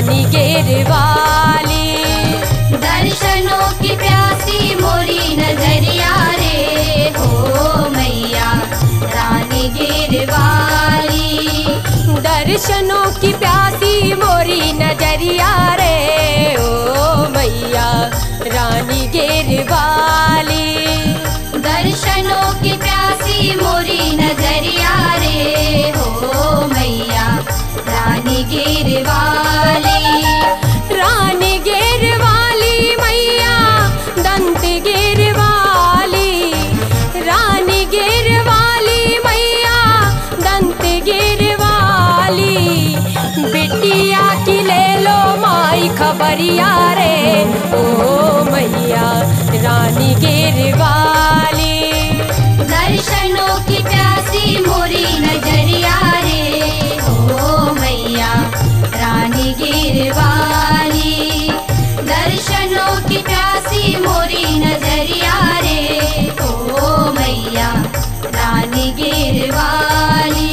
रानी गिरवाली। दर्शनों की प्यासी मोरी नजरिया रे हो मैया रानी गिरवाली। दर्शनों की प्यासी मोरी नजरिया रे ओ मैया रानी गिरवाली। दर्शनों की प्यासी मोरी नजरिया रे हो मैया रानी गिरवाली। रानी गिरवाली मैया दंत गिरवाली। रानी गिरवाली मैया दंत गिरवाली। बिटिया की ले लो माई खबरिया रे ओ मैया रानी गिरवाली। दर्शनों की प्यासी मोरी नजरिया रे हो मैया रानी गिरवाली। दर्शनों की प्यासी मोरी नजरिया रे हो मैया रानी गिरवाली।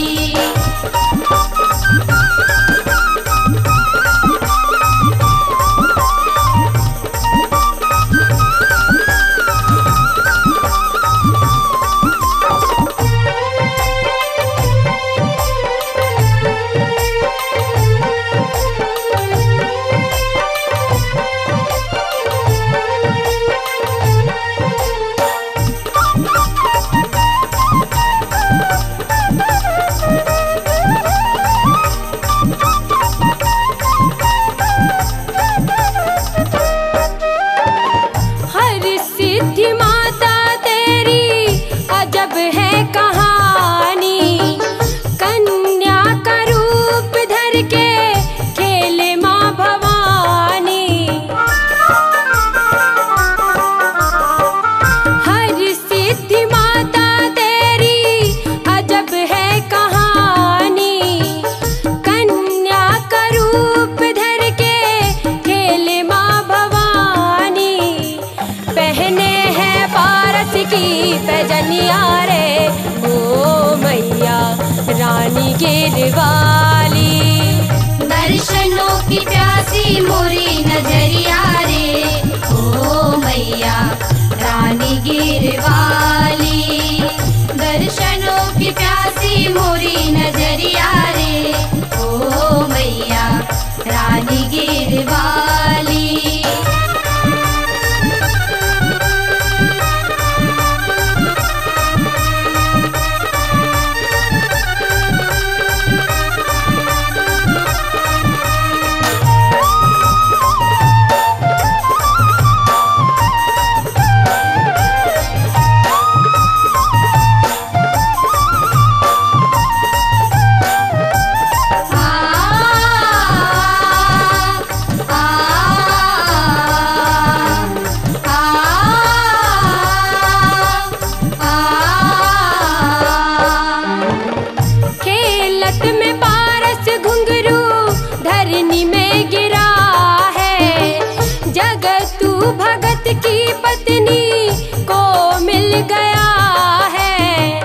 सिद्धि माता तेरी अजब है कहानी। कन्या का रूप धर के खेले माँ भवानी। हर सिद्धि माता तेरी अजब है कहानी। कन्या का रूप धर के खेले माँ भवानी। पहने हैं पारस की पैजनिया रे ओ मैया रानी गिरवाली। दर्शनों की प्यासी मोरी नजरिया रे ओ मैया रानी गिरवाली। दर्शनों की प्यासी मोरी नजरिया रे ओ मैया रानी गिरवाली। खेलत में पारस घुंघरू धरनी में गिरा है। जगतू भगत की पत्नी को मिल गया है।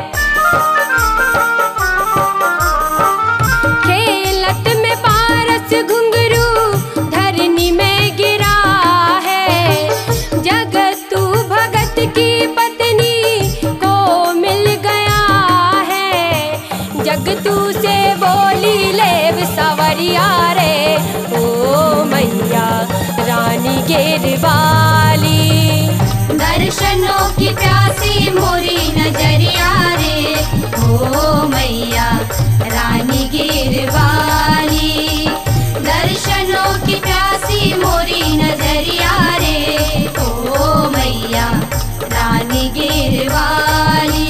खेलत में पारस घुंघरू धरनी में गिरा है। जगतू भगत की पत्नी को मिल गया है। जगतू से बोली लेव सवरिया रे ओ मैया रानी गिरवाली। दर्शनों की प्यासी मोरी नजरिया रे ओ मैया रानी गिरवाली। दर्शनों की प्यासी मोरी नजरिया रे ओ मैया रानी गिरवाली।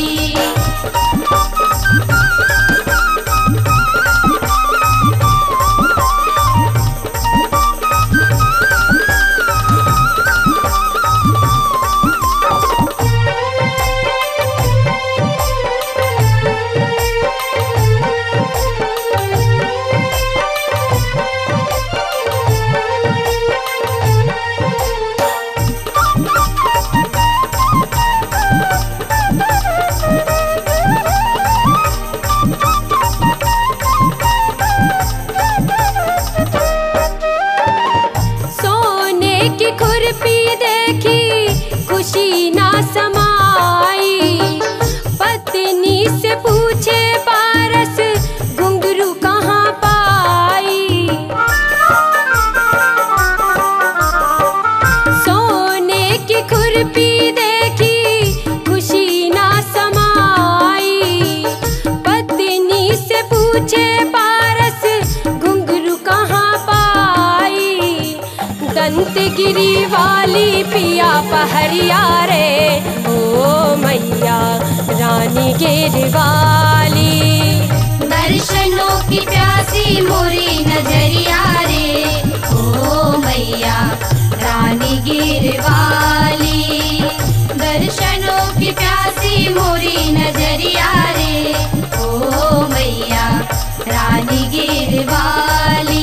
गिरी वाली पिया पहरिया रे, ओ मैया रानी गिरवाली। दर्शनों की प्यासी मोरी नजरिया रे, ओ मैया रानी गिरवाली। दर्शनों की प्यासी मोरी नजरिया रे, ओ मैया रानी गिरवाली।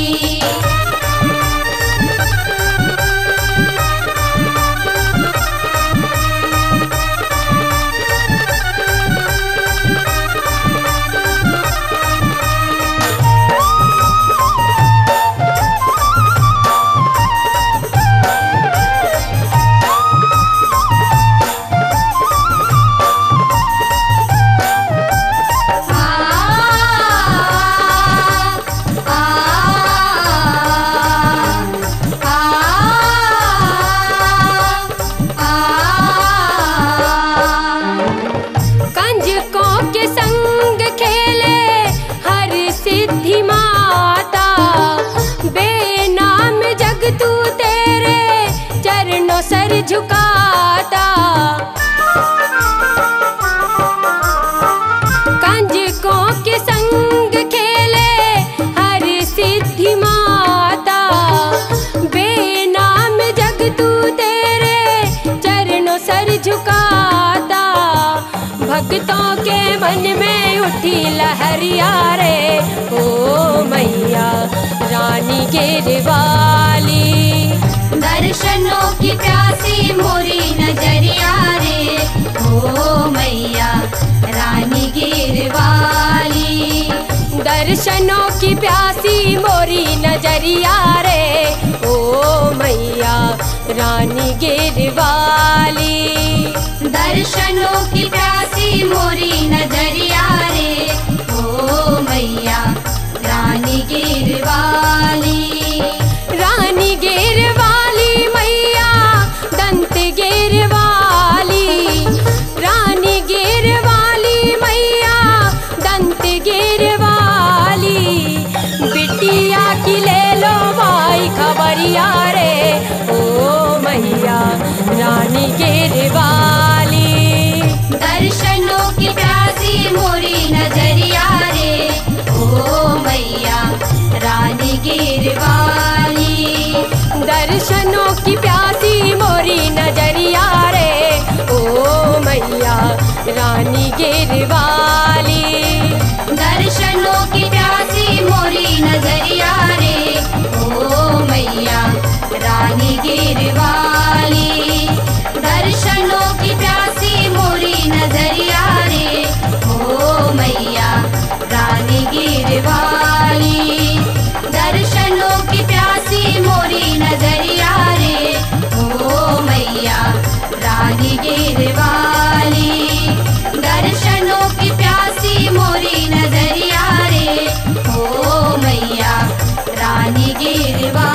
सर झुकाता कंजकों के संग खेले हर सिद्धि माता। बेनाम जग तू तेरे चरणों सर झुकाता। भक्तों के मन में उठी लहरिया रे, ओ मैया रानी गिरवाली। दर्शनों की प्यासी मोरी नजरिया रे, ओ मैया रानी गिरवाली। दर्शनों की प्यासी मोरी नजरिया रे, ओ मैया रानी गिरवाली। दर्शनों की प्यासी मोरी नजरिया रे, ओ मैया रानी गिरवाली। रानी गिरवाली मैया दंत गिरवाली। रानी गिरवाली मैया दंत गिरवाली। बिटिया की ले लो भाई खबरिया रे, ओ मैया रानी गिरवाली। दर्शनों की प्यासी मोरी नजरिया रे, ओ मैया रानी गिरवाली। दर्शनों की प्यासी मोरी नजरिया रे, ओ मैया रानी गिरवाली। दर्शनों की प्यासी मोरी नजरिया रे, ओ मैया रानी गिरवाली। दर्शनों की प्यासी मोरी नजरिया रे, ओ मैया रानी गिरवाली। दर्शनों की प्यासी मोरी नजरिया रे, ओ मैया रानी गिरवाली। दर्शनों की प्यासी मोरी नजरिया रे, ओ मैया रानी गिरवाली।